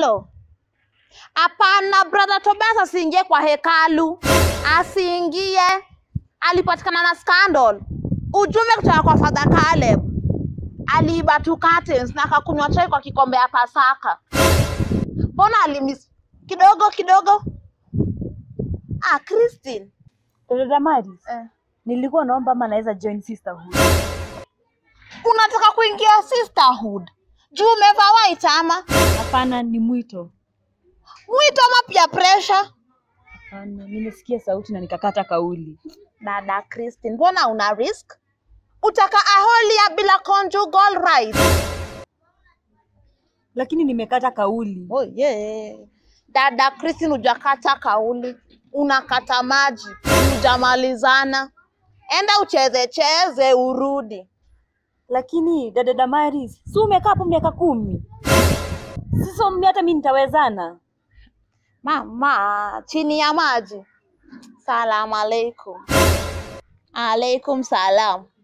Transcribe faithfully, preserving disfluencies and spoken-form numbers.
hekalo. Hapana, brother Tobias asiingie kwa hekalu. Asiingie. Alipatikana na scandal. Ujumbe kutoka kwa Father Caleb. Aliiba two curtains na akakunywa chai kwa kikombe ya Pasaka. Mbona alimis kidogo kidogo? Ah, Christine. Dada Damaris. Eh. Nilikuwa naomba ama naweza join sisterhood. Unataka kuingia sisterhood? Juu umevaa white ama? Hapana, ni mwito. Mwito ama pia pressure? Hapana, nimesikia sauti na nikakata kauli. Dada Christine, mbona una risk? Utaka aholia bila conjugal rights. Lakini nimekata kauli. Oh yeah. Dada Christine, hujakata kauli. Unakata maji. Hujamalizana. Enda ucheze cheze urudi. Lakini dada Damaris, si umekaa hapo miaka kumi? Sasa mimi hata mimi nitawezana. Mama, chini ya maji. Salamu alaikum. Alaikum salam.